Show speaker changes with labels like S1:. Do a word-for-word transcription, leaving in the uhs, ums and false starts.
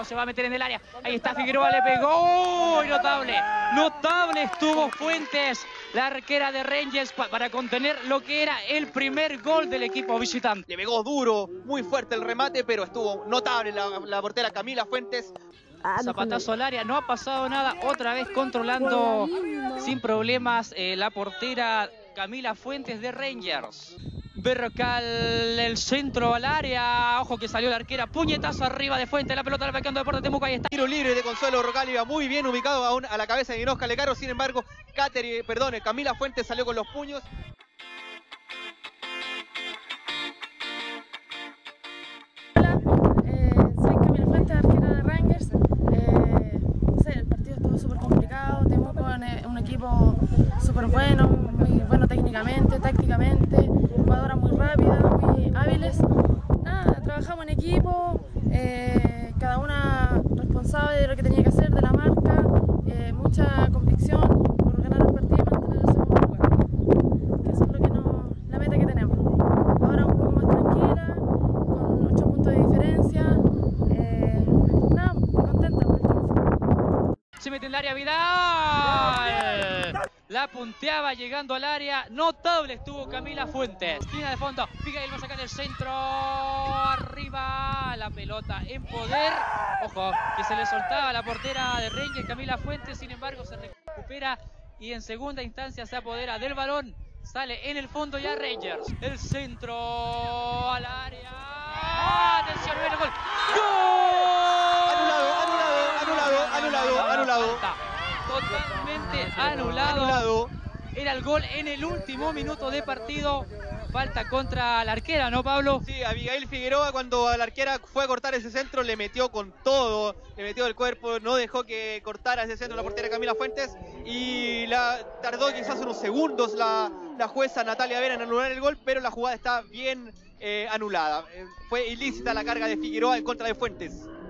S1: Figueroa se va a meter en el área. Ahí está Figueroa, le pegó. ¡Oh! Notable. Notable estuvo Fuentes, la arquera de Rangers, para contener lo que era el primer gol del equipo visitante.
S2: Le pegó duro, muy fuerte el remate, pero estuvo notable la, la portera Camila Fuentes.
S1: Zapatazo al área, no ha pasado nada. Otra vez controlando sin problemas eh, la portera Camila Fuentes de Rangers. Berrocal, el centro al área. Ojo que salió la arquera. Puñetazo arriba de Fuentes. La pelota la va quedando Deportes Temuco. Ahí está.
S2: Tiro libre de Consuelo Rocal, iba muy bien ubicado a, un, a la cabeza de Inosca Lecaro. Sin embargo, Cateri, perdón, Camila Fuentes salió con los puños.
S3: Hola, eh, soy Camila Fuentes, arquera de Rangers. Eh, no sé, el partido estuvo súper complicado. Temuco es un equipo súper bueno, muy bueno técnicamente, tácticamente. Jugadoras muy rápidas, muy hábiles. Nada, trabajamos en equipo, eh, cada una responsable de lo que tenía que hacer, de la marca, eh, mucha convicción por ganar el partido y mantener el segundo lugar. Que eso es lo que no, la meta que tenemos. Ahora un poco más tranquila, con ocho puntos de diferencia. Eh, nada, muy contenta por el triunfo.
S1: Se mete en el área Vidal. La punteaba llegando al área. Notable estuvo Camila Fuentes. Esquina de fondo. Miguel va a sacar el centro. Arriba. La pelota en poder. Ojo, que se le soltaba a la portera de Rangers, Camila Fuentes. Sin embargo, se recupera y en segunda instancia se apodera del balón. Sale en el fondo ya Rangers. El centro al área. Atención, viene el gol. ¡Gol!
S2: Anulado, anulado, anulado, anulado, anulado.
S1: Totalmente anulado.
S2: Anulado.
S1: Era el gol en el último minuto de partido. Falta contra la arquera, ¿no, Pablo?
S2: Sí, Abigail Figueroa, cuando la arquera fue a cortar ese centro, le metió con todo, le metió el cuerpo, no dejó que cortara ese centro la portera Camila Fuentes, y la tardó quizás unos segundos la, la jueza Natalia Vera en anular el gol, pero la jugada está bien eh, anulada. Eh, fue ilícita la carga de Figueroa en contra de Fuentes.